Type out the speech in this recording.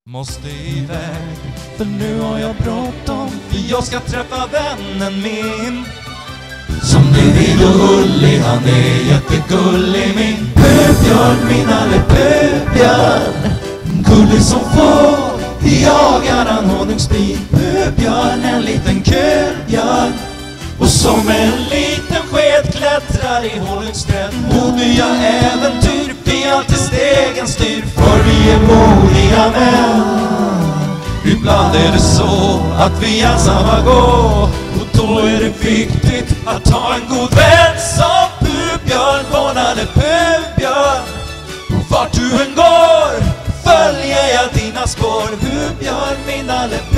Måste iväg, för nu har jag bråttom. Jag ska träffa vännen min som ni vill och hullig, han är jättegullig. Min pöbjörn, min alle pöbjörn, gullig som får jagar han honungsbin. Pöbjörn, en liten kölbjörn, och som en liten sked klättrar i honungsträd. Mot nya äventyr, vi alltid stegen styr, för vi är modiga män. Ibland är det så att vi ensamma går, och då är det viktigt att ha en god vän som pöbjörn, barnade pöbjörn. Vart du än går följer jag dina spår, pöbjörn, min alle